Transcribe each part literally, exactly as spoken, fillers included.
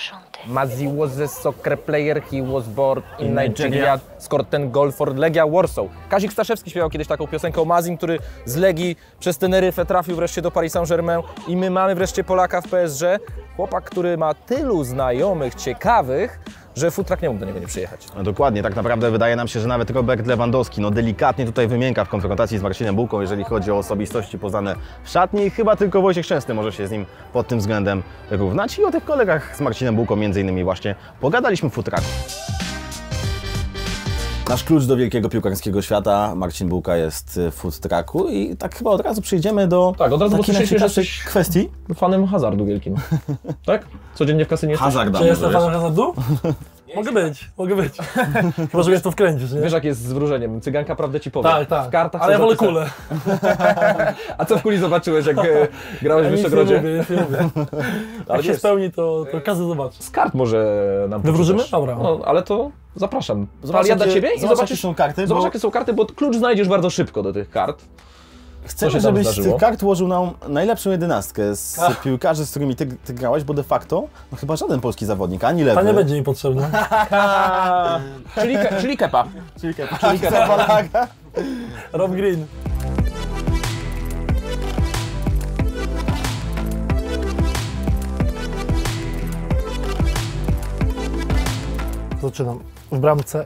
Mazzi was a soccer player, he was born in Nigeria, scored ten goal for Legia Warsaw. Kazik Staszewski śpiewał kiedyś taką piosenkę o Mazim, który z Legii przez Teneryfę trafił wreszcie do Paris Saint-Germain i my mamy wreszcie Polaka w P S G. Chłopak, który ma tylu znajomych ciekawych, że futrak nie mógł do niego nie przyjechać. No dokładnie, tak naprawdę wydaje nam się, że nawet Robert Lewandowski no delikatnie tutaj wymięka w konfrontacji z Marcinem Bułką, jeżeli chodzi o osobistości poznane w szatni i chyba tylko Wojciech Szczęsny może się z nim pod tym względem równać i o tych kolegach z Marcinem Bułką między innymi właśnie pogadaliśmy w futraku. Nasz klucz do wielkiego piłkarskiego świata, Marcin Bułka, jest w food trucku i tak chyba od razu przejdziemy do tak, od razu takiej najciekawszej kwestii. Fanem hazardu wielkim. Tak? Codziennie w kasynie jesteś? Hazarda. Czy jestem fanem hazardu? Mogę być, mogę być. Chyba, że mnie to wkręcisz, nie? Wiesz, jak jest z wróżeniem, cyganka prawdę ci powie. Tak, tak. W kartach ale ja wolę zapisane. kulę. A co w kuli zobaczyłeś, jak e, grałeś Ja w nic nie Wyszogrodzie? lubię, nic nie lubię. Jak się wiesz, spełni, to, to każdy zobaczy. z kart może nam Wywróżymy? poczytasz. Dobra. No, ale to zapraszam. Zobacz, Ja dla jakie- ciebie i zobacz, zobaczysz, jakie są karty, zobacz bo- jakie są karty, bo klucz znajdziesz bardzo szybko do tych kart. Chcemy, się tam żebyś z zdarzyło? tych kart ułożył nam najlepszą jedenastkę z Ach. piłkarzy, z którymi ty, ty grałeś, bo de facto no chyba żaden polski zawodnik, ani lewy. Ta nie będzie mi potrzebna. czyli, ke, czyli kepa. Czyli kepa. Czyli kepa. Rob Green. Zaczynam. W bramce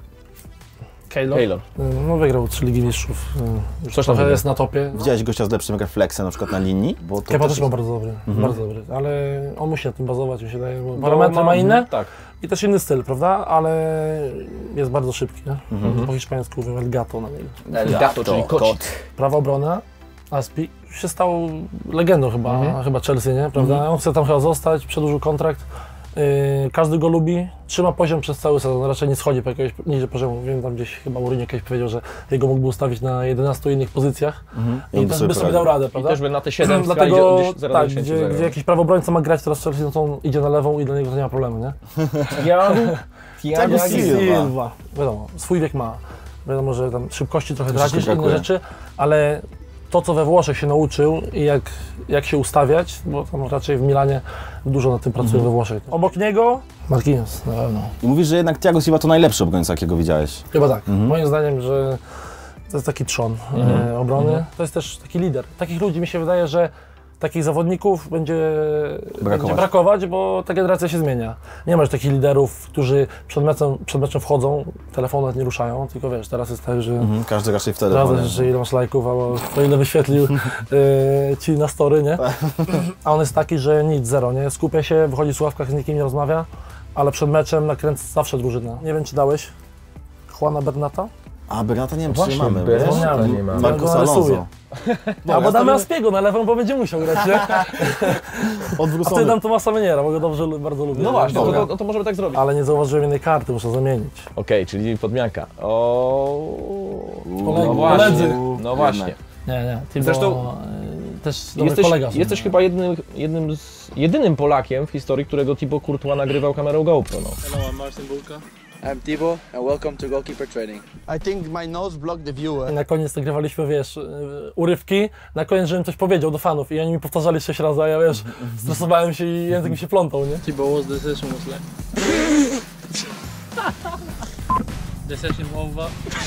Keylor. Keylor. No wygrał trzy Ligi Mistrzów. Już Coś tam trochę wygrał. jest na topie. Widziałeś gościa z lepszym refleksem, na przykład na linii? Bo to Kepa też ma jest... bardzo dobry, bardzo dobry, ale on musi na tym bazować, mi się wydaje, bo No, parametry ma inne Tak. i też inny styl, prawda? Ale jest bardzo szybki, nie? Po hiszpańsku mówią El Gato na niego. El Gato, czyli kot. Prawa obrona, Aspi się stał legendą chyba, chyba Chelsea, nie? Prawda? On chce tam chyba zostać, przedłużył kontrakt. Yy, każdy go lubi, trzyma poziom przez cały sezon, raczej nie schodzi po jakiegoś niżej poziomu. Wiem, tam gdzieś chyba Mourinho kiedyś powiedział, że jego mógłby ustawić na jedenastu innych pozycjach I i on by też sobie by sobie poradził. dał radę, I prawda? też by na te siedem Dlatego, gdzieś zero tak, do dziesięciu gdzie, zagrał. gdzie jakiś prawobrońca ma grać teraz Chelsea, no to on idzie na lewą i dla niego to nie ma problemu, nie? Thiago Thiago Silva. Wiadomo, swój wiek ma. Wiadomo, że tam szybkości trochę Troszkę tracisz, inne brakuje. rzeczy, ale to, co we Włoszech się nauczył i jak, jak się ustawiać, bo tam raczej w Milanie dużo nad tym pracują we Włoszech. Obok niego Marquinhos, na pewno. I mówisz, że jednak Thiago Silva to najlepszy obrońca, jakiego widziałeś. Chyba tak. Moim zdaniem, że to jest taki trzon e, obrony. To jest też taki lider. Takich ludzi mi się wydaje, że takich zawodników będzie Brakować. będzie brakować, bo ta generacja się zmienia. Nie masz takich liderów, którzy przed meczem, przed meczem wchodzą, telefonu nawet nie ruszają, tylko wiesz, teraz jest tak, że Mhm, każdy raczej w telefonie. sprawdzasz, że ile masz lajków, albo to ile wyświetlił e, ci na story, nie? A on jest taki, że nic, zero, nie? Skupia się, wychodzi w słuchawkach, z nikim nie rozmawia, ale przed meczem nakręca zawsze drużynę. Nie wiem, czy dałeś Juana Bernata? A Bernata nie wiem, czy Właśnie, nie mamy. Bernata wiesz? nie mamy. Marcos Ja go Alonso. rysuję. Albo damy Aspiego na lewą, bo będzie musiał grać, nie? A wtedy Odwrócony. dam Tomasa Meniera, bo go dobrze, bardzo lubię. No właśnie, to, Dobra. to, to możemy tak zrobić. Ale nie zauważyłem jednej karty, muszę zamienić. Okej, czyli podmianka. O, Kolegi, no właśnie. koledzy. No właśnie. Nie, nie, Thibaut, Zresztą e, też dobry Jesteś, kolega. w sumie. jesteś chyba jednym, jednym z, jedynym Polakiem w historii, którego Thibaut Courtois nagrywał kamerą GoPro. No. Hello, I'm Marcin Bulka. I'm Thibaut and welcome to Goalkeeper Training. I think my nose blocked the view. I na koniec nagrywaliśmy, wiesz, e, urywki, na koniec, żebym coś powiedział do fanów i oni mi powtarzali sześć razy, a ja, wiesz, stresowałem się i język mi się plątał, nie? Thibaut, what's the session was like? The session over.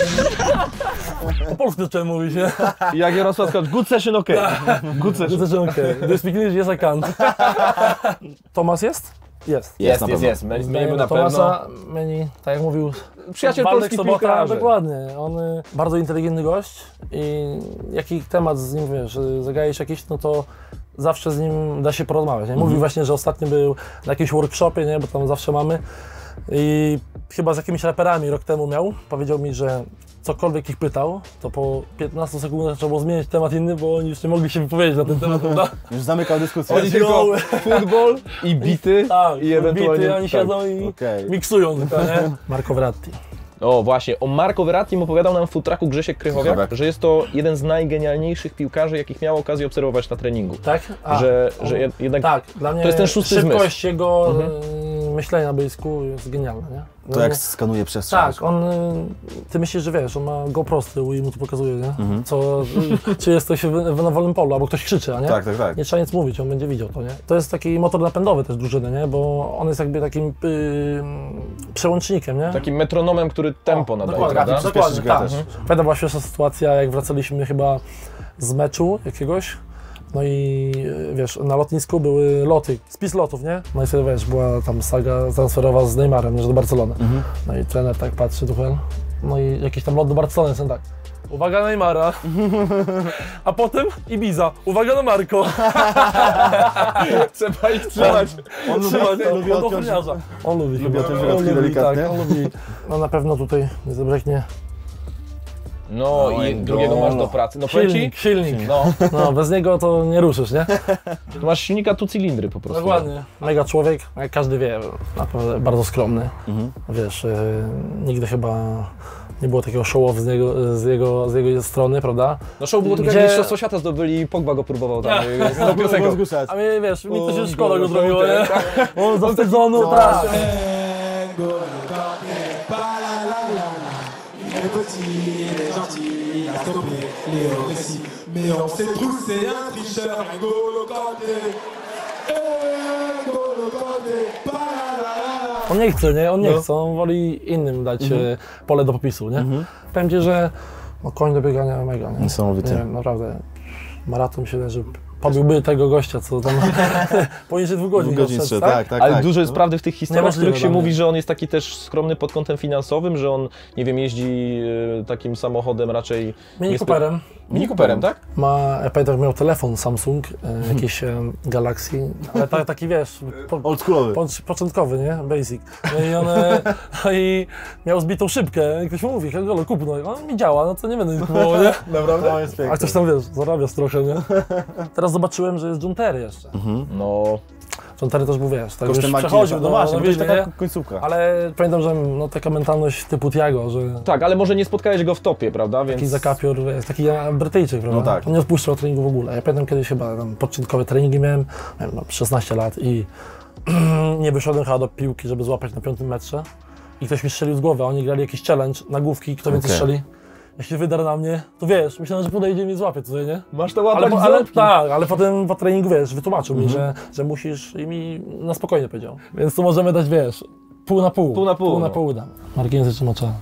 Po polsku zacząłem mówić, nie? I jak Jarosław сказал, good session, okej. Good session. Zacząłem, okej. Do you speak English? Yes, I can. Tomas jest? Jest. Jest, na jest, pewno. jest. My- Miejmy Zmieniamy na Tomasa, pewno. Meni, tak jak mówił Przyjaciel Waldek polskich Sobota, piłkarzy. dokładnie. On y, bardzo inteligentny gość i jaki temat z nim, wiesz, y, zagajesz jakiś, no to zawsze z nim da się porozmawiać. Nie? Mówił właśnie, że ostatnio był na jakimś workshopie, nie? Bo tam zawsze mamy i chyba z jakimiś raperami rok temu miał. Powiedział mi, że cokolwiek ich pytał, to po piętnastu sekundach trzeba było zmienić temat inny, bo oni już nie mogli się wypowiedzieć na ten temat, prawda? Już zamykał dyskusję. Oni tylko futbol i bity Tak, i ewentualnie... bity, oni tak. siedzą i Okej. miksują tylko, nie? Marco Verratti. O właśnie, o Marco Verrattim opowiadał nam w futraku Grzesiek Krychowiak, Krychowiak. że jest to jeden z najgenialniejszych piłkarzy, jakich miał okazję obserwować na treningu. Tak? A, że, on- że jed- jednak Tak, dla mnie to jest ten szósty szybkość zmysł. jego, Mhm. y, myślenie na boisku jest genialne, nie? To jak skanuje przestrzeń. Tak, on, y, ty myślisz, że wiesz, on ma go prosty i mu to pokazuje, nie? Co, y, czy jest ktoś w, w wolnym polu, albo ktoś krzyczy, a nie? Tak, tak, tak. Nie trzeba nic mówić, on będzie widział to, nie? To jest taki motor napędowy też drużyny, nie? Bo on jest jakby takim y, przełącznikiem, nie? Takim metronomem, który tempo O, nadaje, dokładnie, prawda? dokładnie, grę tak. też. Pamiętam była świetna sytuacja, jak wracaliśmy chyba z meczu jakiegoś. No i wiesz, na lotnisku były loty, spis lotów, nie? No i sobie wiesz, była tam saga transferowa z Neymarem, że do Barcelony. No i trener tak patrzy, Tuchel, no i jakiś tam lot do Barcelony, są tak. Uwaga na Neymara, a potem Ibiza, uwaga na Marco. Trzeba ich trzymać. On lubi, Trzymać, on lubi od odciąć. ochroniarza. On lubi. Lubi chyba. odciąć On rączki lubi, delikatnie. tak, on lubi. No na pewno tutaj nie zabraknie. No No i i drugiego no. masz do pracy. No powiem ci, Silnik, silnik. no, No, bez niego to nie ruszysz, nie? tu masz silnika tu cylindry po prostu. Dokładnie. Mega człowiek, jak każdy wie, naprawdę bardzo skromny. Mhm. Wiesz, yy, nigdy chyba nie było takiego show-off z jego, z, jego, z jego strony, prawda? No show było tylko Gdzie- jak Mistrzostwo Świata zdobyli i Pogba go próbował tam. z tą piosenką. Zgłuszać. A mnie, wiesz, mi to się O, szkoda go go, zrobiło, tak, nie? On zawstydzony, tak. Il est petit, il est gentil, il a stoppé Léo Messi. Mais on sait tous, c'est un tricheur, N'Golo Kanté. N'Golo Kanté, pa-la-la-la-la. On nie chce, nie? On nie chce, on woli innym dać e, pole do popisu, nie? Powiem ci, że no, koń do biegania mega, nie? Niesamowity. Nie wiem, naprawdę. Maraton się że pobiłby tego gościa, co tam poniżej dwóch godzin, Godzin go szedł, szedł, tak, tak, Ale tak. dużo jest prawdy w tych historiach, w Niemożliwe których się dla mówi, mnie. że on jest taki też skromny pod kątem finansowym, że on, nie wiem, jeździ e, takim samochodem raczej... Mini niespe- Cooperem. Mini Cooperem, tak? Ma, ja pamiętam, miał telefon Samsung, e, jakiś e, Galaxy, ale ta, taki wiesz, po, Oldschoolowy. po, początkowy, nie? Basic. No i on e, no i miał zbitą szybkę, i ktoś mu mówi, Helgolo, kup, no i on mi działa, no to nie będę nic kupował, nie? Naprawdę? To jest A piękne. ktoś tam, wiesz, zarabiasz trochę, nie? Teraz zobaczyłem, że jest John Terry jeszcze. No, John Terry też był, wiesz, tak Kosztem już Marquinhos'a. przechodził No do właśnie, bo to jest Willi, taka nie? końcówka. Ale pamiętam, że no, taka mentalność typu Thiago, że tak, ale może nie spotkałeś go w topie, prawda? Więc... taki zakapior, wiesz, taki ja, Brytyjczyk, prawda? No tak. On nie odpuszczał treningu w ogóle. Ja pamiętam kiedyś chyba tam początkowe treningi miałem, miałem no, szesnaście lat i nie wyszedłem chyba do piłki, żeby złapać na piątym metrze i ktoś mi strzelił z głowy, a oni grali jakiś challenge, nagłówki, kto więcej Okej. strzeli. Jak się wydarł na mnie, to wiesz, myślałem, że podejdzie i mnie złapie tutaj, nie? Masz to łapać Ale, w ale ząbki. tak, ale potem po treningu, wiesz, wytłumaczył mi, że, że musisz i mi na spokojnie powiedział. Więc tu możemy dać, wiesz, pół na pół. Pół na pół, Pół na no. pół dam. Marquinhos czy Mocza.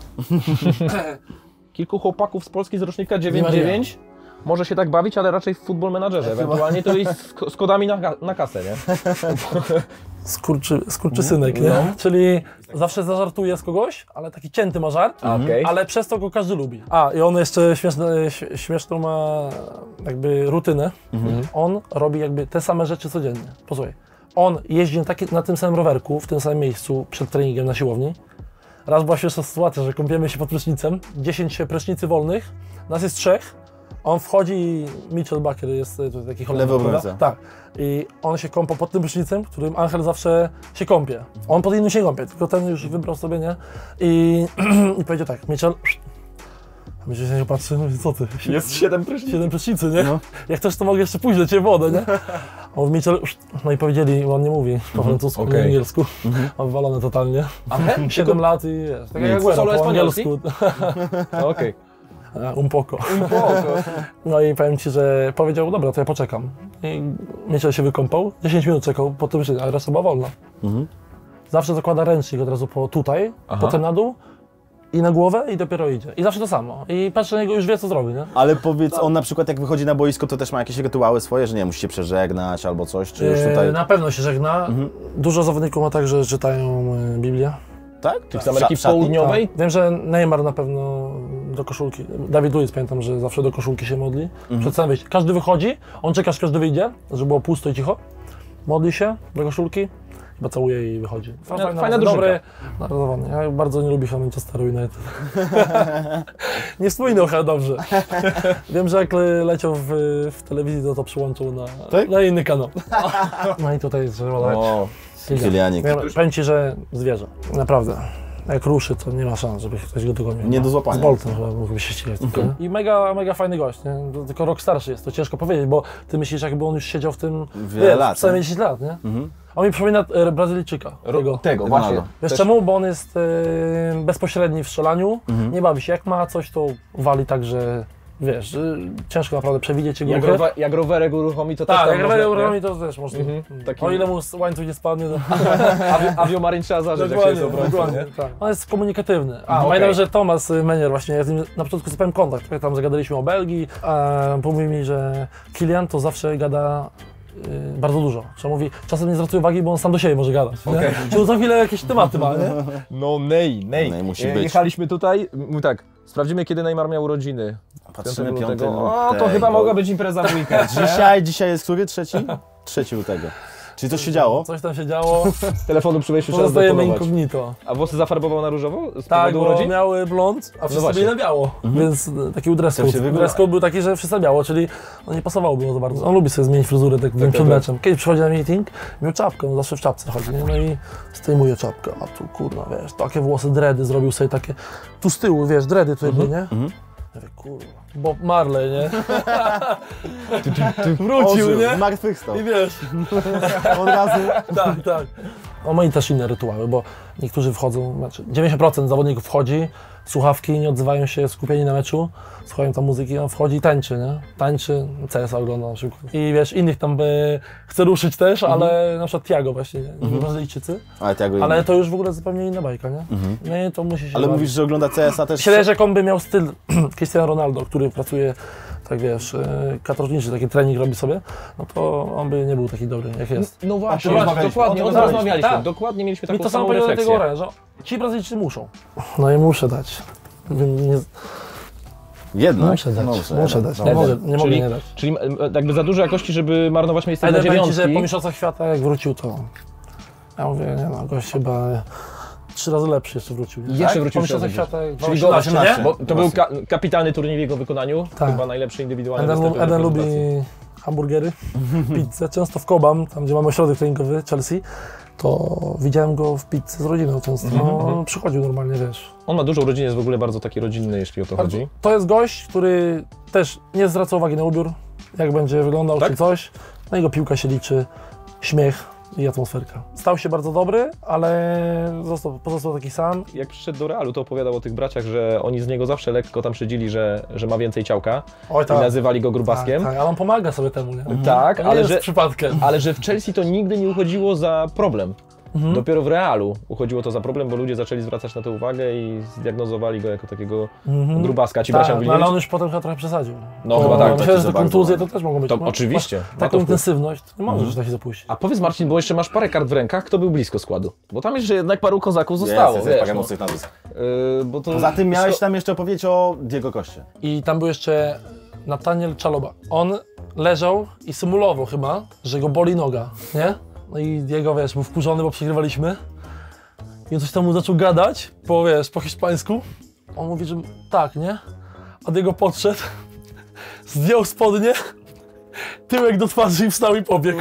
Kilku chłopaków z Polski z rocznika Di dziewięć Maria. dziewięć może się tak bawić, ale raczej w Football Managerze. Ewentualnie to jest z, z kodami na, ga- na kasę, nie? Skurczy, skurczysynek, nie? No. Czyli zawsze zażartuje z kogoś, ale taki cięty ma żart, Okej. ale przez to go każdy lubi. A, i on jeszcze śmieszne, ś- śmieszną ma jakby rutynę. On robi jakby te same rzeczy codziennie. Posłuchaj, on jeździ na, taki, na tym samym rowerku, w tym samym miejscu przed treningiem na siłowni. Raz była śmieszna sytuacja, że kąpiemy się pod prysznicem, dziesięć prysznicy wolnych, nas jest trzech, on wchodzi i Mitchell Baker jest to taki Holender, Lewy prawda? obrońca. Tak. I on się kąpał pod tym prysznicem, którym Angel zawsze się kąpie. On pod innym się kąpie, tylko ten już wybrał sobie, nie? I, i powiedział tak, Mitchell, a Mitchell się na niego patrzy, no i co ty? Jest siedem prysznic. Siedem prysznicy, nie? Jak też to mogę jeszcze pójść do ciebie wodę, nie? A on w Mitchell, no i powiedzieli, bo on nie mówi po francusku, okej. po angielsku, mam wywalone totalnie. siedem lat i wiesz, tak jak Aguero, Solo po espanolski? angielsku. Okej. E, Un poco. No i powiem ci, że powiedział, dobra, to ja poczekam. I Mitchell się wykąpał, dziesięć minut czekał, po tym, a reszta była wolna. Zawsze zakłada ręcznik od razu po tutaj, Aha. potem na dół i na głowę i dopiero idzie. I zawsze to samo. I patrzy na niego, już wie, co zrobi, nie? Ale powiedz, on na przykład jak wychodzi na boisko, to też ma jakieś rytuały swoje, że nie, musi się przeżegnać albo coś, czy już E, tutaj... Na pewno się żegna. Dużo zawodników ma tak, że czytają e, Biblię. Tak? Z Ameryki W szatni? Południowej? Tak. Wiem, że Neymar na pewno do koszulki. Dawid Luiz pamiętam, że zawsze do koszulki się modli. Przed samym wyjściem. Każdy wychodzi, on czeka, aż każdy wyjdzie, żeby było pusto i cicho. Modli się do koszulki, chyba całuje i wychodzi. Fajna bardzo drużynka. dobry, narodowany. Ja bardzo nie lubię chyba Manchesteru United. Nie wspójnął chyba dobrze. Wiem, że jak le- leciał w, w telewizji, to to przyłączył na, Tak? na inny kanał. No i tutaj trzeba dać. O, Kylianik. Ja powiem ci, że zwierzę. Naprawdę. Jak ruszy, to nie ma szans, żeby ktoś go dogonił. Nie do złapania. Z Boltem chyba mógłby się ścigać. Okay. I mega, mega fajny gość, nie? To tylko rok starszy jest, to ciężko powiedzieć, bo ty myślisz, jakby on już siedział w tym Wiele wiesz, lat, przynajmniej nie? dziesięć lat, nie? Mhm. On mi przypomina e, Brazylijczyka. Tego. Tego, właśnie. Ronaldo. Wiesz Też- czemu? Bo on jest e, bezpośredni w strzelaniu, Mhm. nie bawi się. Jak ma coś, to wali tak, że wiesz, że ciężko naprawdę przewidzieć jego Jak, grę. rowe, jak rowerek uruchomi, to też Tak, tam jak można, rower nie? uruchomi, to też możliwe. Mhm, taki- O ile mu łańcuch nie spadnie, to... Awi- Aviomarań trzeba zażyć, jak się jest obrońcą, dokładnie, nie? tak. On jest komunikatywny. A, Okej. pamiętam, że Thomas Menier właśnie, ja z nim na początku sypałem kontakt, trochę tam zagadaliśmy o Belgii, a pomówił mi, że Kylian to zawsze gada y, bardzo dużo. Że mówi, czasem nie zwracuje uwagi, bo on sam do siebie może gadać. Okej. Okay. Czyli za chwilę jakieś tematy ma, nie? No nej, nej. Nej musi E, być. Jechaliśmy tutaj, m, tak, sprawdzimy kiedy Neymar miał urodziny. Patrzymy piątego piątego lutego. O, to chyba mogła być impreza w weekend. Dzisiaj, dzisiaj jest który? Trzeci? Trzeci lutego. Czyli coś się działo? Coś tam się działo, Z telefonu przy wejściu trzeba pozostajemy zdeponować. incognito. A włosy zafarbował na różowo? Z Tak, powodu bo urodzin? miały blond, a wszyscy właśnie. byli na biało, więc e, taki dress To się code. wygóra- Dress code był taki, że wszyscy na biało, czyli no, nie pasowałoby mu za bardzo. On lubi sobie zmienić fryzurę tak, tak przed tak. meczem. Kiedyś przychodzi na meeting, miał czapkę, on zawsze w czapce chodzi, nie? No i zdejmuje czapkę, a tu kurwa, wiesz, takie włosy, dready zrobił sobie takie, tu z tyłu, wiesz, dready tutaj były, nie? Ja mówię, kurwa, Bob Marley, nie? Wrócił, Ożył, nie? zmartwychwstał. I wiesz, Od razu. tak, tak. On ma i też inne rytuały, bo niektórzy wchodzą, znaczy dziewięćdziesiąt procent zawodników wchodzi, słuchawki, nie odzywają się, skupieni na meczu, słuchają tam muzyki, on wchodzi i tańczy, nie? Tańczy, C S ogląda na przykład. I wiesz, innych tam by chce ruszyć też, ale na przykład Thiago właśnie, nie? Brazylijczycy, Ale, tego ale to już w ogóle zupełnie inna bajka, nie? Nie, to musi się... ale bawić. mówisz, że ogląda C S a też... Myślę, że jak on by miał styl Cristiano Ronaldo, który pracuje, tak wiesz, katorżniczy, taki trening robi sobie, no to on by nie był taki dobry, jak jest. No właśnie, A to rozmawialiśmy. dokładnie, O o tym tym rozmawialiśmy. rozmawialiśmy. Tak. Dokładnie mieliśmy Mi taką to samo samą powiedział do refleksję. tego Ore, że ci Brazylijczycy muszą. No i muszę dać. Nie, Jednak? muszę dać, No, muszę dać, nie Eden. mogę, nie mogę Czyli- nie dać. Czyli e, jakby za dużo jakości, żeby marnować miejsce Ale na powiem ci, że dziewiątki. po mistrzostwach świata jak wrócił, to ja mówię, nie no, gość chyba trzy razy lepszy jeszcze wrócił. Nie? Jeszcze wrócił po trzy razy mistrzostwach świata jak Czyli dwa go tysiące osiemnaście, Bo to był ka kapitalny turniej w jego wykonaniu. Tak. Chyba najlepszy indywidualny Eden, występ w Eden lubi reprezentacji. hamburgery, pizzę, często w Kobam, tam gdzie mamy ośrodek treningowy Chelsea, to widziałem go w pizzy z rodziną często, no, przychodził normalnie, wiesz. On ma dużą rodzinę, jest w ogóle bardzo taki rodzinny, jeśli o to chodzi. To jest gość, który też nie zwraca uwagi na ubiór, jak będzie wyglądał Tak? czy coś, no jego piłka się liczy, śmiech i atmosferka. Stał się bardzo dobry, ale został, pozostał taki sam. Jak przyszedł do Realu, to opowiadał o tych braciach, że oni z niego zawsze lekko tam szydzili, że, że ma więcej ciałka Oj, i nazywali go tak, grubaskiem. tak, ale on pomaga sobie temu, nie? Tak, To nie ale jest że, przypadkiem. ale że w Chelsea to nigdy nie uchodziło za problem. Mhm. Dopiero w Realu uchodziło to za problem, bo ludzie zaczęli zwracać na to uwagę i zdiagnozowali go jako takiego Mhm. grubaska. Ci Tak, bracia mówili, no, ale nie on wiem, już potem chyba trochę przesadził. No, chyba tak, Myślę, taki że za te bardzo kontuzje ma. to też mogą być. To Masz- oczywiście, masz ma to Taką wpływ. intensywność, to nie możesz tak się zapuścić. A powiedz Marcin, bo jeszcze masz parę kart w rękach, kto był blisko składu? Bo tam jeszcze jednak paru kozaków zostało, Jest, jest, wiesz, parę no. mocnych nazwisk. Yy, bo to... Zatem miałeś tam jeszcze powiedzieć o Diego Koście. I tam był jeszcze Nathaniel Chaloba. On leżał i symulował chyba, że go boli noga, nie? No i jego, wiesz, był wkurzony, bo przegrywaliśmy. I on coś tam mu zaczął gadać, po, wiesz, po hiszpańsku. On mówi, że tak, nie? A Diego podszedł, zdjął spodnie, tyłek do twarzy i wstał i pobiegł.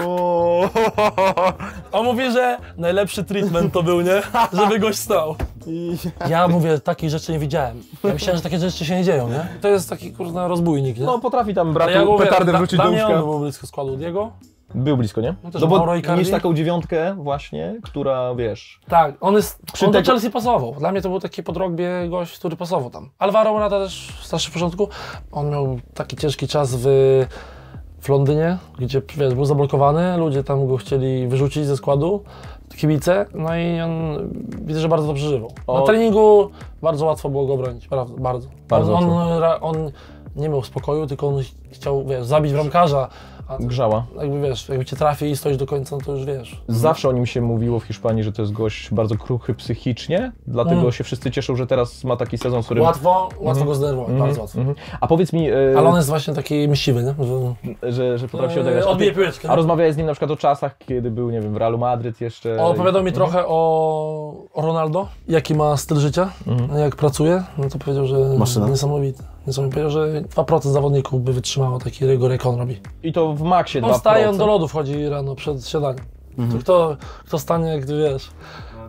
A on mówi, że najlepszy treatment to był, nie? Żeby gość stał. Ja mówię, takich rzeczy nie widziałem. Ja myślałem, że takie rzeczy się nie dzieją, nie? To jest taki, kurna, rozbójnik, nie? No potrafi tam Ale bratu ja mówię, petardę dla- wrzucić dla do mnie łóżka. on był blisko składu Diego. Był blisko, nie? No też No bo Mauro Icardi. mieć taką dziewiątkę właśnie, która, wiesz... Tak, on jest, Przy on do tego- Chelsea pasował. Dla mnie to był taki po Drogbie gość, który pasował tam. Alvaro Morata też starszy w porządku. On miał taki ciężki czas w, w Londynie, gdzie, wiesz, był zablokowany, ludzie tam go chcieli wyrzucić ze składu, kibice, no i on, widzę, że bardzo dobrze żywał. Na O. treningu bardzo łatwo było go bronić, bardzo. bardzo. Bardzo on, on, ra- on nie miał spokoju, tylko on chciał, wiesz, zabić bramkarza. A Grzała. jakby, wiesz, jakby cię trafi i stoisz do końca, no to już wiesz. Zawsze o nim się mówiło w Hiszpanii, że to jest gość bardzo kruchy psychicznie, dlatego Mm. się wszyscy cieszą, że teraz ma taki sezon, w którym... Łatwo, łatwo go zdenerwować, Mhm, bardzo łatwo. mhm. A powiedz mi, e, Ale on jest właśnie taki myśliwy, nie? Że że, że potrafi się e, odegrać. A, odbije ty, piłeczkę. a rozmawiałeś z nim na przykład o czasach, kiedy był, nie wiem, w Realu Madryt jeszcze... On opowiadał mi trochę o o Ronaldo, jaki ma styl życia, jak pracuje, no to powiedział, że Maszyna. niesamowity. Niesamowity. Powiedział, że dwa procent zawodników by wytrzymało taki rygor, jak on robi. I to w maksie On dwa procent. wstaje, on do lodu wchodzi rano przed śniadaniem. To kto, kto stanie, gdy wiesz,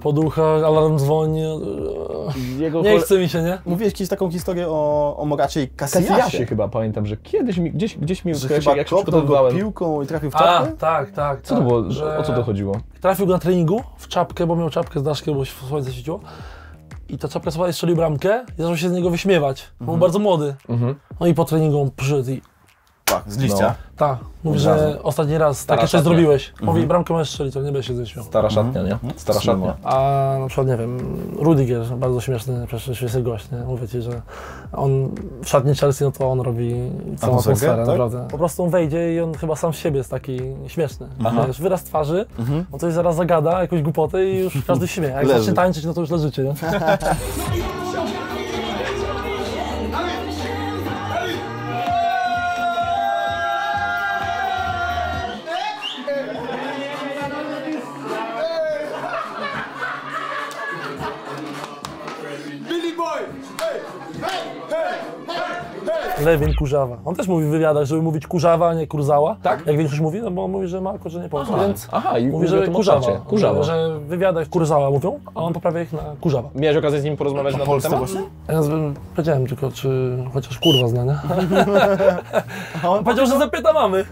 Poducha, alarm dzwoni. Jego Nie kole- chce mi się, nie? Mówiłeś kiedyś taką historię o, o Moracie i Cassillasie Cassillasie. chyba pamiętam, że kiedyś mi, gdzieś, gdzieś mi Że skojarzyło, chyba jak się kopnął go przygotowywałem. piłką i trafił w A, czapkę? tak, tak. Co tak, to było, że o co to chodziło? Trafił go na treningu w czapkę, bo miał czapkę z daszkiem, bo słońce świeciło. I ta czapka słuchaj, strzelił bramkę i zaczął się z niego wyśmiewać. Bo był bardzo młody. Mhm. No i po treningu on przyszedł i Tak, z liścia. tak, mówi, Od że razu. ostatni raz Stara takie coś szatnia. zrobiłeś. Mówi, bramkę możesz strzelić, to nie będę się ześmiał. Stara szatnia, nie? Stara szatnia. A na przykład, nie wiem, Rudiger, bardzo śmieszny, przecież śmieszny gość, nie? Mówię ci, że on w szatni Chelsea, no to on robi całą Atmosferkę, atmosferę, tak? naprawdę. Po prostu on wejdzie i on chyba sam z siebie jest taki śmieszny. Wiesz, wyraz twarzy, on coś zaraz zagada, jakąś głupotę i już każdy się śmieje. A jak Leży. zacznie tańczyć, no to już leżycie, nie? Billy Boy! Hey! Hey! Hey! Hey! Hey! Lewin Kurzawa. On też mówi w wywiadach, żeby mówić Kurzawa, a nie Kurzała. Tak? Jak większość mówi, no bo on mówi, że ma że nie polskie, więc Aha, i mówi, że Kurzawa. Kurzawa. Że, że w wywiadach Kurzała mówią, a on poprawia ich na Kurzawa. Miałeś okazję z nim porozmawiać na ten temat? Ja nazwę- powiedziałem tylko, czy chociaż kurwa zna, nie? A on powiedział, że zapyta mamy.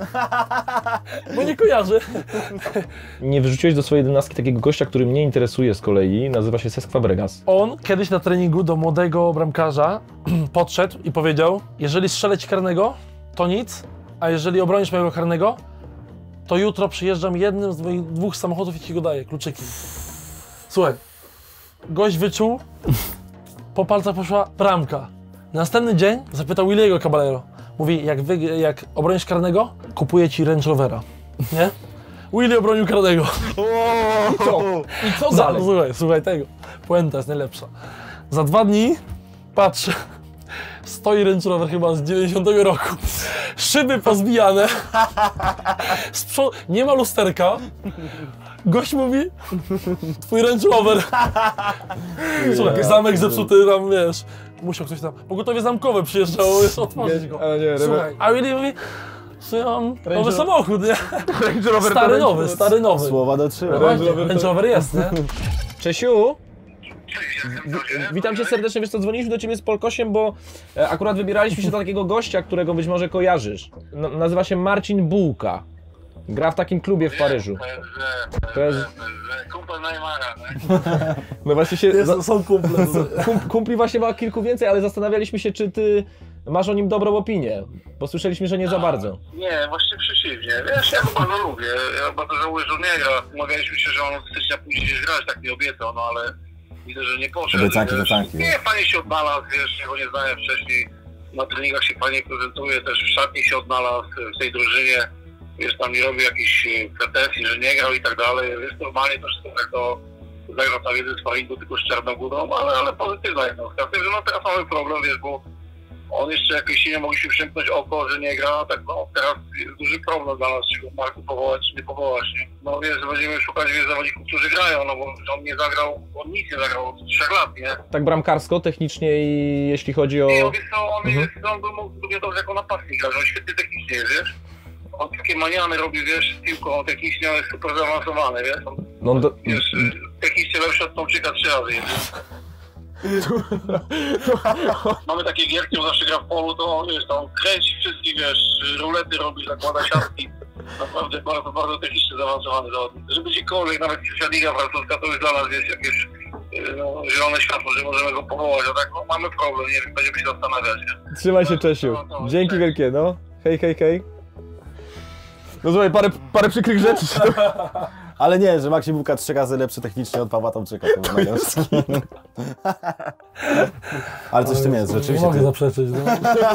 Bo nie kojarzy. Nie wyrzuciłeś do swojej jedenastki takiego gościa, który mnie interesuje z kolei, nazywa się Cesc Fabregas. On kiedyś na treningu do młodego bramkarza podszedł i powiedział, jeżeli strzelę ci karnego, to nic, a jeżeli obronisz mojego karnego, to jutro przyjeżdżam jednym z moich dwóch samochodów i ci go daję, kluczyki. Słuchaj, gość wyczuł, po palcach poszła bramka. Następny dzień zapytał Williego Caballero. Mówi, jak, wy, jak obronisz karnego, kupuję ci Range Rovera. Nie? Willy obronił karnego. I co? I co Za, dalej? słuchaj, słuchaj tego. Puenta jest najlepsza. Za dwa dni patrzę. Stoi Range Rover chyba z dziewięćdziesiątego roku. Szyby pozbijane. Z przodu, nie ma lusterka. Gość mówi, twój Range Rover. Słuchaj, zamek zepsuty tam, wiesz. Musiał ktoś tam, pogotowie zamkowe przyjeżdżało, jest otworzyć go. Ale nie, Słuchaj, a Willy mówi, że ja mam nowy Rover- samochód, nie? Range Rover Stary to nowy, Range- stary nowy. Słowa dotrzyma. Range Rover, Range Rover jest, nie? Czesiu? W- Witam cię serdecznie, wiesz co, dzwoniliśmy do ciebie z Polkosiem, bo e, akurat wybieraliśmy się do takiego gościa, którego być może kojarzysz. N nazywa się Marcin Bułka. Gra w takim klubie w Paryżu. To jest... Kumpel Neymara, nie? No właśnie się... Jest, za- są kumple. kum- Kumpli właśnie ma kilku więcej, ale zastanawialiśmy się, czy ty masz o nim dobrą opinię. Bo słyszeliśmy, że nie za bardzo. Nie, właściwie przeciwnie. Wiesz, ja go bardzo lubię. Ja bardzo żałuję, że on nie gra. Umawialiśmy się, że on od stycznia pójdzie gdzieś grać, tak mi obiecał, no ale widzę, że nie poszedł. Obiecanki, wiesz. obiecanki. Nie, fajnie się odnalazł, wiesz, ja go nie znałem wcześniej. Na treningach się fajnie prezentuje, też w szatni się odnalazł w tej drużynie. Wiesz, tam nie robi jakichś pretensji, że nie grał i tak dalej. Wiesz, normalnie to wszystko tak to zagrał tam jeden sparingu tylko z Czarnogórą, ale, ale pozytywna jednostka. Z tym, że no teraz mamy problem, wiesz, bo on jeszcze jakoś się nie mogliśmy przymknąć oko, że nie gra, tak no teraz jest duży problem dla nas, czy go Marku powołać, czy nie powołać, nie? No wiesz, będziemy szukać wiesz, zawodników, którzy grają, no bo on nie zagrał, on nic nie zagrał od trzech lat, nie? Tak bramkarsko, technicznie i jeśli chodzi o... I on, wiesz co, on, Mhm. jest, on by mógł równie dobrze jako napastnik grać, on świetnie technicznie jest, wiesz? On takie maniany robi, wiesz, z piłką, on technicznie on jest super zaawansowany, wiesz? On, No, do... wiesz, technicznie lepszy od Tomczyka trzy razy jest. Mamy takie gierki, on zawsze gra w polu, to on, wiesz, to on kręci wszystkich, wiesz, rulety robi, zakłada siatki. Naprawdę bardzo, bardzo technicznie zaawansowany zawodnik. Żeby gdziekolwiek, nawet trzecia liga francuska, to już dla nas, wiesz, jakieś no, zielone światło, że możemy go powołać, a tak no, mamy problem, nie wiem, będziemy się zastanawiać, nie? Trzymaj się, Czesiu. No, no, Dzięki cześć. wielkie, no. Hej, hej, hej. No słuchaj, parę, parę przykrych rzeczy. Ale nie, że Marcin Bułka trzy razy lepszy technicznie od Pawła Tomczyka. To był najlepszy. Ale coś w tym jest, Nie rzeczywiście. mogę Ty... zaprzeczyć, no.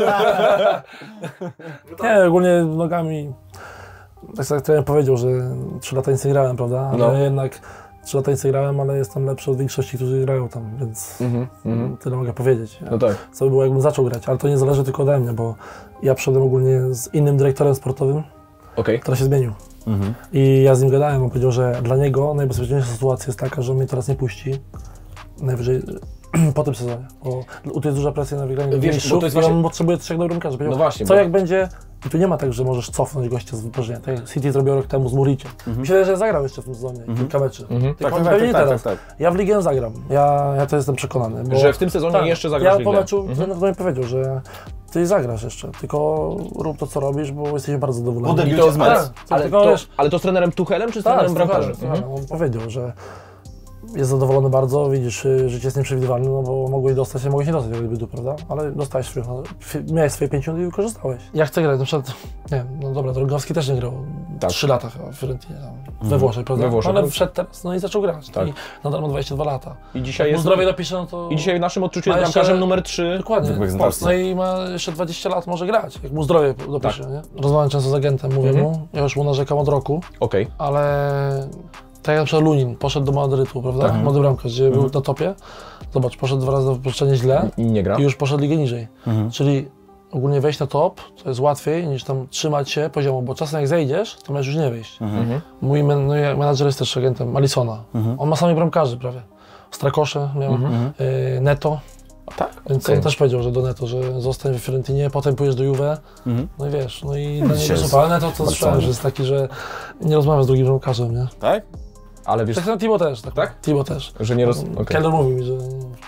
Nie, ogólnie nogami, tak jak trener powiedział, że trzy lata nic nie grałem, prawda? Ale No. jednak trzy lata nic nie grałem, ale jestem lepszy od większości, którzy grają tam, więc Mhm, mhm. tyle mogę powiedzieć. No tak. Co by było, jakbym zaczął grać, ale to nie zależy tylko ode mnie, bo ja przyszedłem ogólnie z innym dyrektorem sportowym, Okej. który się zmienił. Mhm. I ja z nim gadałem, on powiedział, że dla niego najbezpieczniejsza sytuacja jest taka, że on mnie teraz nie puści. Najwyżej po tym sezonie, bo tu jest duża presja na wygranie Wiesz, mistrzów bo to jest i on właśnie- potrzebuje trzech dobrych bramkarzy. Powiedział, No właśnie, co bo- jak będzie I tu nie ma tak, że możesz cofnąć gościa z wypożyczenia. Tak jak City zrobił rok temu z Muricie. Mhm. Myślę, że zagrał jeszcze w tym sezonie Mhm. kilka meczy. Mhm. Tylko Tak, on tak, pewnie tak, teraz. tak, tak. Ja w ligę zagram. Ja, ja to jestem przekonany. Bo, Że w tym sezonie tak, jeszcze zagrasz ja w po ligę. meczu Mhm. trener do mnie powiedział, że ty zagrasz jeszcze, tylko rób to, co robisz, bo jesteś bardzo zadowolony. Po debiucie I to- z Metz. Tak, Ale tylko to, wiesz, ale to z trenerem Tuchelem czy z tak, trenerem z bramkarzem? Tuchelem, Mhm. on powiedział, że jest zadowolony bardzo, widzisz, y, życie jest nieprzewidywalne, no bo mogłeś dostać, a mogłeś nie dostać jak gdyby tu, prawda? Ale dostałeś swoje, no, fi- miałeś swoje pięć minut i wykorzystałeś. Ja chcę grać, na przykład, nie wiem, no dobra, Drogowski też nie grał Tak. trzy lata chyba w Fiorentinie, tam, we Włoszech, prawda? We Włoszech, ale no. wszedł teraz, no i zaczął grać, Tak. i nadal ma dwadzieścia dwa lata. I dzisiaj Jak mu jest... zdrowie dopisze, no to... I dzisiaj w naszym odczuciu Ma jest jeszcze- bramkarzem numer trzy. Dokładnie, w reprezentacji. no i ma jeszcze dwadzieścia lat, może grać, jak mu zdrowie dopisze, Tak. nie? Rozmawiam często z agentem, mówię Mhm. mu, ja już mu narzekam od roku, Okej. ale tak jak na przykład Lunin poszedł do Madrytu, prawda? Tak. Młody bramkarz, gdzie był na topie. Zobacz, poszedł dwa razy do wypożyczenia źle I nie gra. i już poszedł ligę niżej. Mhm. Czyli ogólnie wejść na top to jest łatwiej niż tam trzymać się poziomu, bo czasem jak zejdziesz, to możesz już nie wyjść. Mhm. Mój men, no, ja- menadżer jest też agentem Alisona. Mhm. On ma samych bramkarzy prawie. Strakosze miał, Mhm. y, Neto. Tak. Więc Okej. on też powiedział, że do Neto, że zostań w Fiorentinie, potem pójdziesz do Juve. Mhm. No i wiesz, no i dla Dzisiaj niego jest super. Ale Neto to bardzo słyszałem, fajny. że jest taki, że nie rozmawia z drugim bramkarzem, nie? Tak? Ale wiesz, Tak samo Tibo też, tak? Tak? Tibo też. że nie roz... okej. Keller mówił mi, że,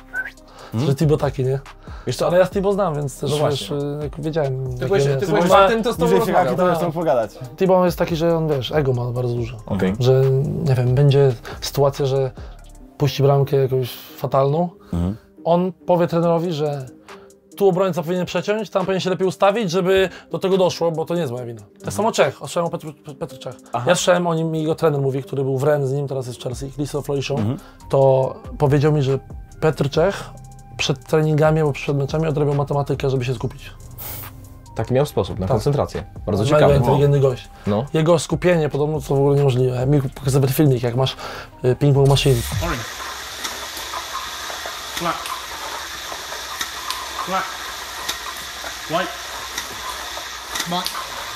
że Tibo taki, nie? Wiesz co, Ale ja z Tibo znam, więc też No wiesz, właśnie. jak wiedziałem. Ty jakie- byłeś, ty Tibo byłeś ma- wartym, to z tobą Bliżej się rozmawiał. to chcą pogadać. Tibo jest taki, że on, wiesz, ego ma bardzo dużo. Okej. Że, nie wiem, będzie sytuacja, że puści bramkę jakąś fatalną. Mhm. On powie trenerowi, że tu obrońca powinien przeciąć, tam powinien się lepiej ustawić, żeby do tego doszło, bo to nie jest moja wina. Tak samo Czech, słyszałem o Petru, Petr Czech. Ja słyszałem o nim, mi jego trener mówi, który był w Rennes z nim, teraz jest w Chelsea, Liso Florishow, Mhm. to powiedział mi, że Petr Czech przed treningami albo przed meczami odrabiał matematykę, żeby się skupić. Taki miał sposób na Tak. koncentrację. Bardzo Mega ciekawe. inteligentny gość. No. Jego skupienie podobno to w ogóle niemożliwe. Mi pokazywać filmik, jak masz y, ping-pong machine. Orange. Black. Black. White. Black.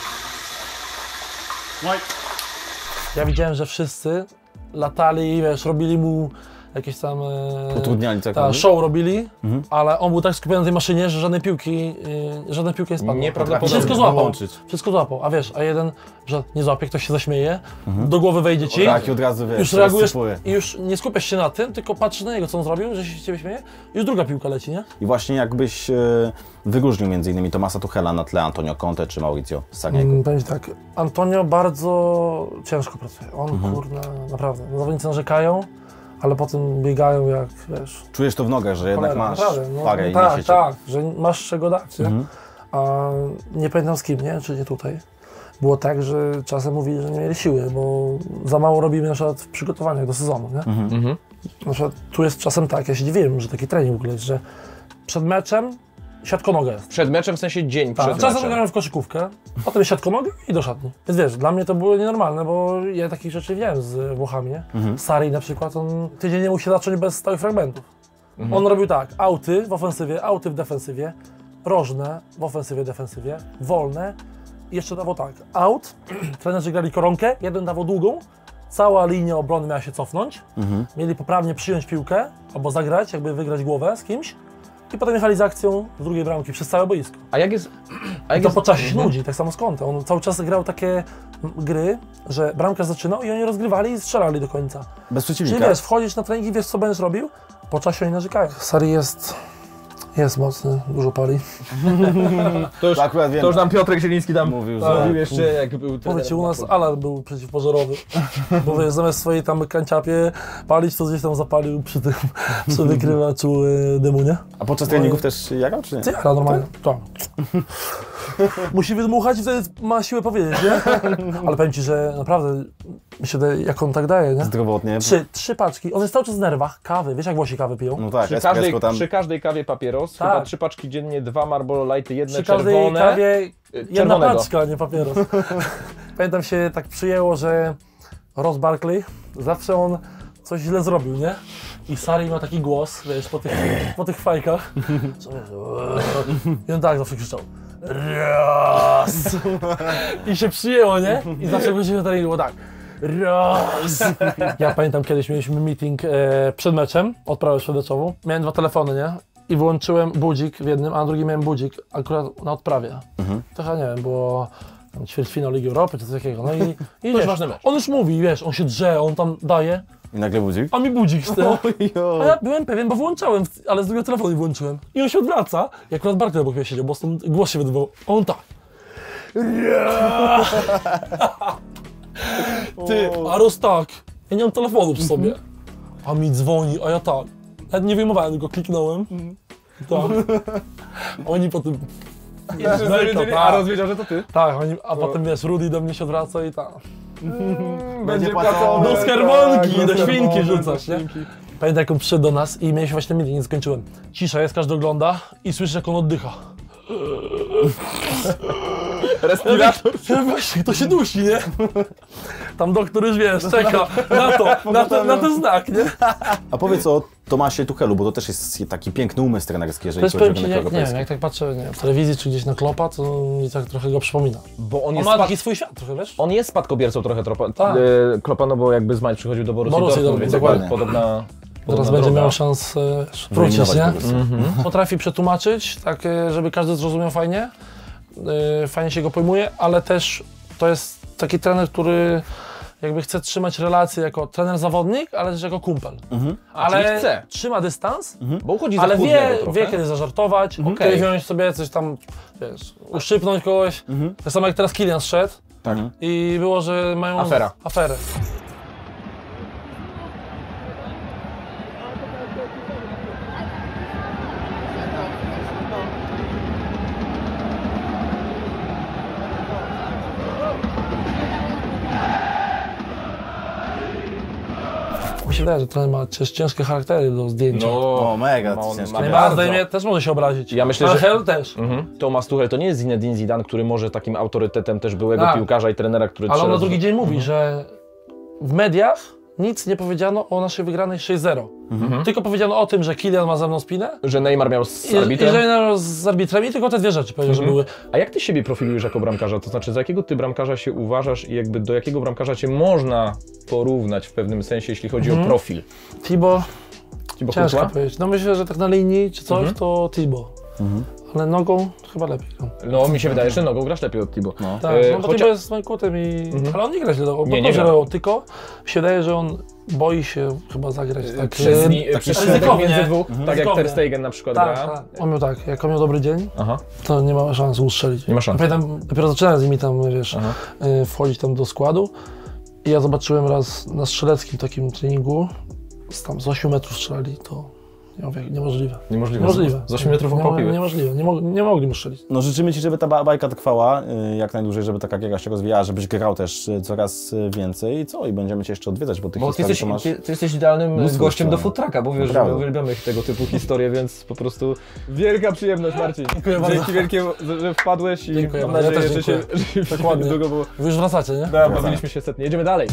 White. Ja widziałem, że wszyscy latali, wiesz, robili mu jakieś tam e, Utrudniali tak ta, robić? show robili, Mhm. ale on był tak skupiony na tej maszynie, że żadnej piłki, y, żadnej piłki nie spadło. Nieprawdopodobne. Wszystko złapał, Wyłączyć. wszystko złapał, a wiesz, a jeden, że nie złapie, ktoś się zaśmieje, do głowy wejdzie ci, Tak, i od razu wiesz, już reagujesz rozsypuje. i już nie skupiasz się na tym, tylko patrzysz na niego, co on zrobił, że się z ciebie śmieje, i już druga piłka leci, nie? I właśnie jakbyś e, wyróżnił między innymi Tomasa Tuchela na tle Antonio Conte czy Mauricio Sarriego. Mm, Powiem ci tak, Antonio bardzo ciężko pracuje, on kurna, naprawdę, zawodnicy narzekają, ale potem biegają jak, wiesz, Czujesz to w nogach, że jednak cholera, masz naprawdę, no, parę i tak, niesiecie. tak, że masz czego dać, nie? Mhm. A nie pamiętam z kim, nie? Czy nie tutaj. Było tak, że czasem mówili, że nie mieli siły, bo za mało robimy na przykład w przygotowaniach do sezonu, nie? Mhm. Na przykład tu jest czasem tak, ja się dziwiłem, że taki trening w ogóle jest, że przed meczem siatkonoga jest. Przed meczem, w sensie dzień Tak, przed czasem meczem. grałem w koszykówkę, potem siatkonogę i do szatni. Więc wiesz, dla mnie to było nienormalne, bo ja takich rzeczy widziałem z Włochami, nie? Mhm. Sarri na przykład, on tydzień nie mógł się zacząć bez stałych fragmentów. Mhm. On robił tak, auty w ofensywie, auty w defensywie, rożne w ofensywie, defensywie, wolne i jeszcze dawał tak, out, trenerzy grali koronkę, jeden dawał długą, cała linia obrony miała się cofnąć, Mhm. mieli poprawnie przyjąć piłkę albo zagrać, jakby wygrać głowę z kimś i potem jechali z akcją z drugiej bramki przez całe boisko. A jak jest... A I jak to jest... po czasie się nudzi, tak samo z Conte. On cały czas grał takie gry, że bramkarz zaczynał i oni rozgrywali i strzelali do końca. Bez Czyli przeciwnika. wiesz, wchodzisz na trening i wiesz, co będziesz robił, po czasie oni narzekają. Sarri jest, jest mocny, dużo pali. To już, To akurat wiem. to już nam Piotrek Zieliński tam Mówił, mówił, że- mówił jeszcze, jak był Mówię ci, u nas alarm był przeciwpożarowy, bo wiesz, zamiast swojej tam kanciapie palić, to gdzieś tam zapalił przy tym, przy wykrywaczu y, dymu, nie? A podczas treningów też jagał, czy nie? Ty jara normalnie, tak. Musi wydmuchać i wtedy ma siłę powiedzieć, nie? Ale powiem ci, że naprawdę, myślę, że jak on tak daje, nie? Zdrowotnie. Trzy, trzy paczki, on jest cały czas w nerwach, kawy, wiesz jak Włosi kawę piją? No tak, Przy każdej, espresso tam. przy każdej kawie papieros, Tak. chyba trzy paczki dziennie, dwa Marlboro Lighty, jedne Przy każdej czerwone. kawie jedna czerwonego. paczka, a nie papieros. Pamiętam się tak przyjęło, że Ross Barkley, zawsze on coś źle zrobił, nie? I Sarri ma taki głos, wiesz, po tych, po tych fajkach. Co wiesz, I on tak zawsze krzyczał. Raz! I się przyjęło, nie? I zawsze chodzimy na treningu, było tak. Raz! Ja pamiętam kiedyś mieliśmy meeting e, przed meczem, odprawę przedmeczową. Miałem dwa telefony, nie? i wyłączyłem budzik w jednym, a na drugim miałem budzik akurat na odprawie. Mhm. Trochę nie wiem, było tam ćwierćfinał Ligi Europy czy coś takiego. No i, i wiesz, ważny mecz. on już mówi, wiesz, on się drze, on tam daje, I nagle budzik? a mi budzik chce. A ja byłem pewien, bo włączałem, ale z drugiego telefonu nie włączyłem. I on się odwraca i akurat Bartek obok mnie siedział, bo stąd głos się wydawał. A on tak. Yeah! Ty, a Roz tak. Ja nie mam telefonu przy sobie. A mi dzwoni, a ja tak. Nawet nie wyjmowałem, tylko kliknąłem. Tak. Oni potem... A Roz wiedział, że to ty? Tak, oni, a potem wiesz, Rudy do mnie się odwraca i tak. Będzie płacone. Do skarbonki, tak, do do świnki skarbonki, rzucać, nie? Pamiętam, jak on przyszedł do nas i mieliśmy właśnie meeting, nie skończyłem. Cisza jest, każdy ogląda i słyszę, jak on oddycha. Respirator. Ja właśnie, to się dusi, nie? Tam doktor już, wiesz, czeka na to, na, to, na ten znak, nie? A powiedz o Tomasie Tuchelu, bo to też jest taki piękny umysł trenerski, To jeżeli jest, chodzi o powiem ci, rynek jak, nie wiem, europejski. jak tak patrzę nie, w telewizji czy gdzieś na Klopa, to mi tak trochę go przypomina. Bo on On jest, ma spad... taki swój świat trochę, wiesz? on jest spadkobiercą trochę tropa... Tak. e, Klopa, no bo jakby z Maj przychodził do Borussii Borussii Dortmund, Dortmund, więc dokładnie. jakby podobna... Teraz podobna będzie droga. miał szansę wiesz, wrócić, nie? Wyeliminować Borussię. Potrafi przetłumaczyć, tak e, żeby każdy zrozumiał fajnie, e, fajnie się go pojmuje, ale też to jest taki trener, który jakby chce trzymać relacje jako trener-zawodnik, ale też jako kumpel. A, czyli Ale chce. trzyma dystans, Bo uchodzi za ale chłodnego wie, trochę. wie kiedy zażartować, Okej. kiedy wziąć sobie coś tam, wiesz, uszczypnąć kogoś. Tak samo jak teraz Kylian szedł Tak. i było, że mają Afera. aferę. Mi się wydaje, że trener ma też ciężkie charaktery do zdjęcia. O, mega, ma on- ciężkie. ma Nie bardzo. ma zdejmie, też może się obrazić. Ja myślę, że- Angel też. Mhm. Thomas Tuchel to nie jest Zinedine Zidane, który może takim autorytetem też byłego Tak. piłkarza i trenera, który Ale on trzy na razy- drugi dzień mówi, że w mediach nic nie powiedziano o naszej wygranej sześć zero. Tylko powiedziano o tym, że Kylian ma ze mną spinę Że Neymar miał z i, i arbitrem. że no, z arbitrem i tylko te dwie rzeczy powiedział, że były. A jak ty siebie profilujesz jako bramkarza? To znaczy, za jakiego ty bramkarza się uważasz i jakby do jakiego bramkarza cię można porównać w pewnym sensie, jeśli chodzi o profil? Thibaut, Thibaut ciężko Courtois? powiedzieć. No myślę, że tak na linii czy coś, to Thibaut. Ale nogą chyba lepiej. No. No mi się wydaje, że nogą grasz lepiej od Thibaut. No. Tak, E, no bo chociaż- Thibaut jest moim kutem i... Ale on nie gra źle, bo Nie, nie dobrze gra. grał, tylko mi się wydaje, że on boi się chyba zagrać tak... Przez, e, ni- taki przez ryzykownie. środek między dwóch, tak jak Ryzykownie. Ter Stegen na przykład Tak, gra. tak. On miał tak, jak on miał dobry dzień, Aha. to nie ma szans ustrzelić. Nie ma szans. Pamiętam, dopiero zaczynałem z nimi tam, wiesz, Aha. y, wchodzić tam do składu i ja zobaczyłem raz na strzeleckim takim treningu, z tam z ośmiu metrów strzelali, to ja mówię, niemożliwe. Niemożliwe. Niemożliwe. Z ośmiu metrów Nie- popiły. Niemożliwe, nie, mo nie mogli mu strzelić. No życzymy Ci, żeby ta ba- bajka trwała y, jak najdłużej, żeby ta kariera się rozwijała, żebyś grał też y, coraz y, więcej i co? I będziemy Cię jeszcze odwiedzać, bo tych Bo ty historii jesteś, to masz... ty, ty jesteś idealnym mnóstwo gościem do stron. food trucka, bo wiesz, że Naprawdę. my uwielbiamy tego typu historie, więc po prostu wielka przyjemność, Marcin. Dziękuję bardzo. Dzięki wielkie, że wpadłeś i Dziękuję mam bardzo. Ja nadzieję, też że się, dziękuję. że się Dokładnie. długo było. Wy już wracacie, nie? Da, bawiliśmy się setnie. Jedziemy dalej.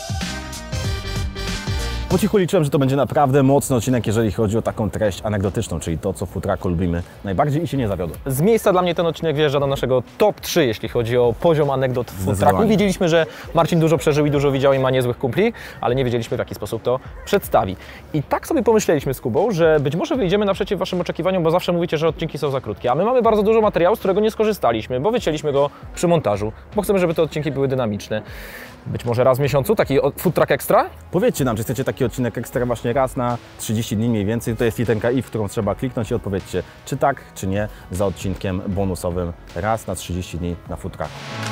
Po cichu liczyłem, że to będzie naprawdę mocny odcinek, jeżeli chodzi o taką treść anegdotyczną, czyli to, co w futraku lubimy najbardziej i się nie zawiodłem. Z miejsca dla mnie ten odcinek wjeżdża do naszego top trzy, jeśli chodzi o poziom anegdot w food trucku. Zdecydowanie. Wiedzieliśmy, że Marcin dużo przeżył i dużo widział i ma niezłych kumpli, ale nie wiedzieliśmy, w jaki sposób to przedstawi. I tak sobie pomyśleliśmy z Kubą, że być może wyjdziemy naprzeciw Waszym oczekiwaniom, bo zawsze mówicie, że odcinki są za krótkie, a my mamy bardzo dużo materiału, z którego nie skorzystaliśmy, bo wycięliśmy go przy montażu, bo chcemy, żeby te odcinki były dynamiczne. Być może raz w miesiącu, taki o- food truck ekstra? Powiedzcie nam, czy chcecie taki odcinek ekstra właśnie raz na trzydzieści dni mniej więcej. To jest literka i, w którą trzeba kliknąć i odpowiedzcie, czy tak, czy nie, za odcinkiem bonusowym raz na trzydzieści dni na food trucku.